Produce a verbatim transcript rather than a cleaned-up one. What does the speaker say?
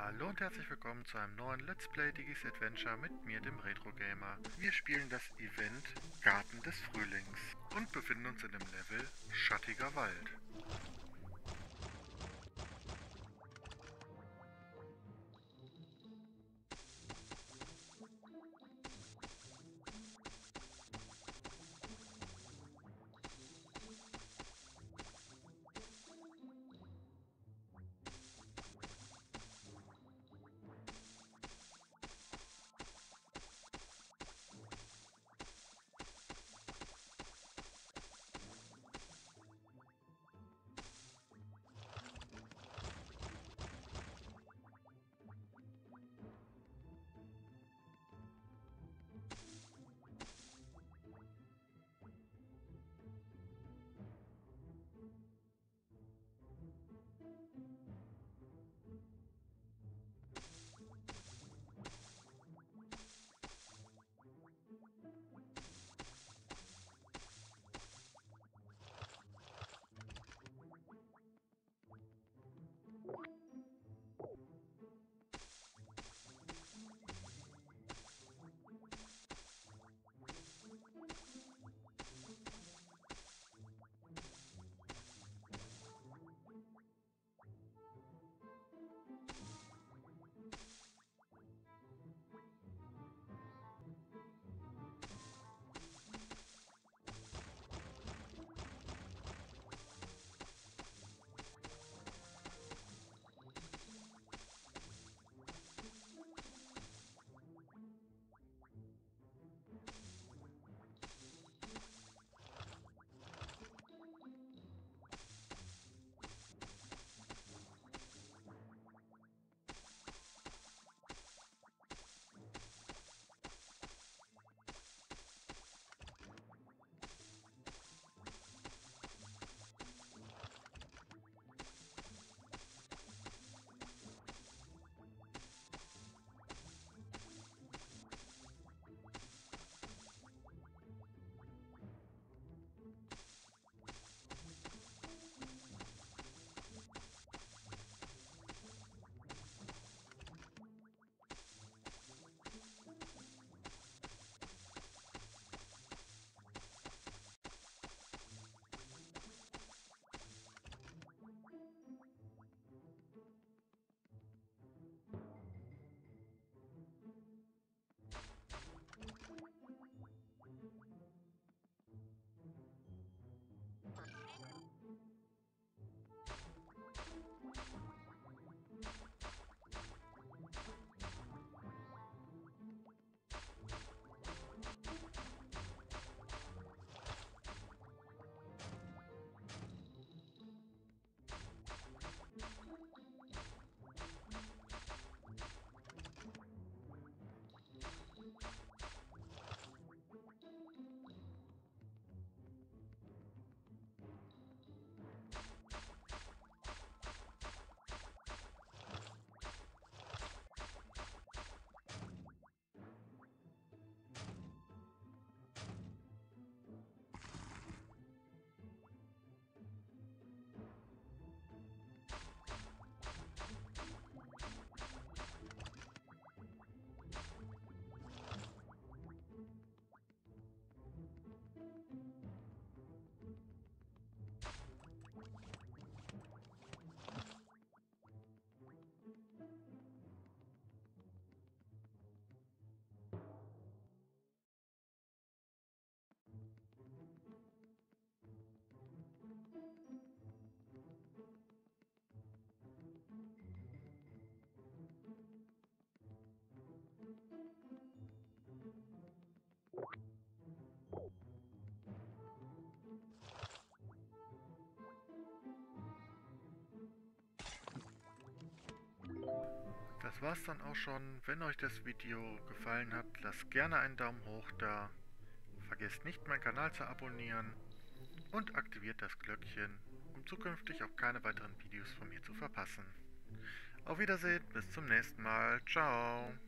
Hallo und herzlich willkommen zu einem neuen Let's Play Digis Adventure mit mir, dem Retro Gamer. Wir spielen das Event Garten des Frühlings und befinden uns in dem Level Schattiger Wald. Das war's dann auch schon. Wenn euch das Video gefallen hat, lasst gerne einen Daumen hoch da. Vergesst nicht, meinen Kanal zu abonnieren und aktiviert das Glöckchen, um zukünftig auch keine weiteren Videos von mir zu verpassen. Auf Wiedersehen, bis zum nächsten Mal. Ciao.